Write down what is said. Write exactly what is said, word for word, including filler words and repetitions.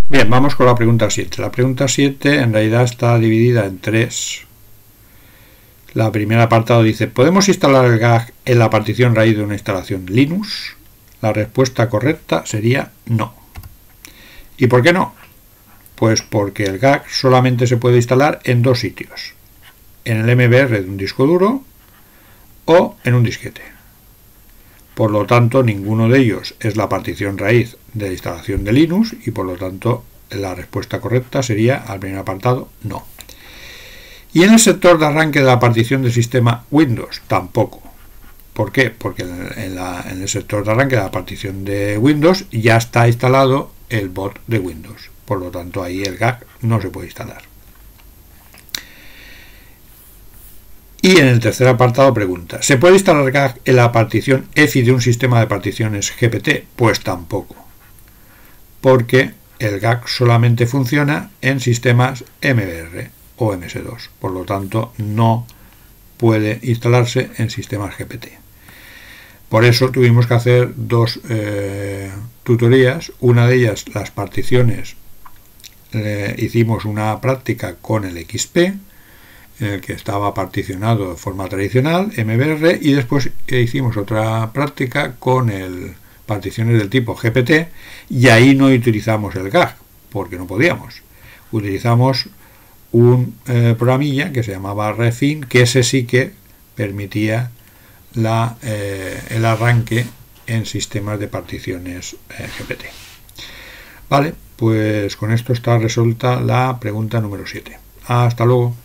Bien, vamos con la pregunta siete. La pregunta siete en realidad está dividida en tres. La primera apartado dice: ¿podemos instalar el G A G en la partición raíz de una instalación Linux? La respuesta correcta sería no. ¿Y por qué no? Pues porque el G A G solamente se puede instalar en dos sitios: en el M B R de un disco duro o en un disquete. Por lo tanto, ninguno de ellos es la partición raíz de la instalación de Linux y por lo tanto la respuesta correcta sería, al primer apartado, no. Y en el sector de arranque de la partición del sistema Windows, tampoco. ¿Por qué? Porque en, la, en el sector de arranque de la partición de Windows ya está instalado el boot de Windows. Por lo tanto, ahí el G A G no se puede instalar. Y en el tercer apartado pregunta: ¿se puede instalar G A G en la partición E F I de un sistema de particiones G P T? Pues tampoco, porque el G A G solamente funciona en sistemas M B R o M S dos, por lo tanto no puede instalarse en sistemas G P T. Por eso tuvimos que hacer dos eh, tutorías. Una de ellas, las particiones, eh, hicimos una práctica con el X P, en el que estaba particionado de forma tradicional, M B R, y después hicimos otra práctica con el particiones del tipo G P T, y ahí no utilizamos el G A G, porque no podíamos. Utilizamos un eh, programilla que se llamaba Refin, que ese sí que permitía la, eh, el arranque en sistemas de particiones eh, G P T. Vale, pues con esto está resuelta la pregunta número siete. Hasta luego.